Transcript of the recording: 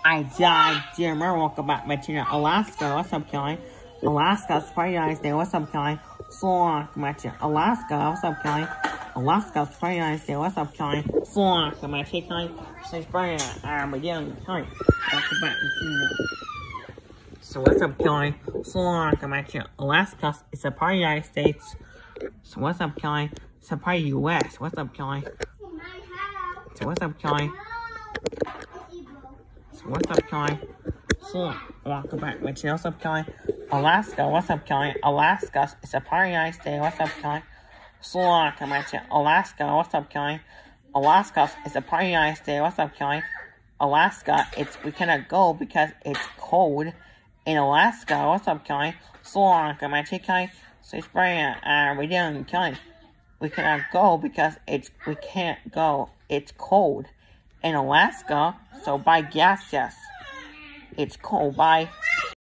I died, dear Mer, welcome back my channel. Alaska, what's up, Kelly? Alaska, Spray Ice Day, what's up, Kelly? Slock, my channel. Alaska, what's up, Kelly? Alaska, Spray Ice Day, what's up, Kelly? Slock, my channel, Kelly. Say Spray, young Kelly. Welcome back to channel. So what's up, Kelly? Slock, my channel. Alaska, it's a part of the United States. So what's up, Kelly? It's a part of the US. What's up, Kelly? So what's up, Kelly? So what's up, Kelly? So welcome back my channel. What's up, Kelly? Alaska, what's up, Kelly? Alaska, it's a part of the United States. What's up, Kelly? So welcome my channel. Alaska, what's up, Kelly? Alaska, it's a part of the United States. What's up, Kelly? Alaska, we cannot go because it's cold in Alaska. What's up, Kelly? So welcome my channel, Kelly. So it's we doing, Kelly. We cannot go because we can't go. It's cold in Alaska, so buy gas, yes. It's cold, bye.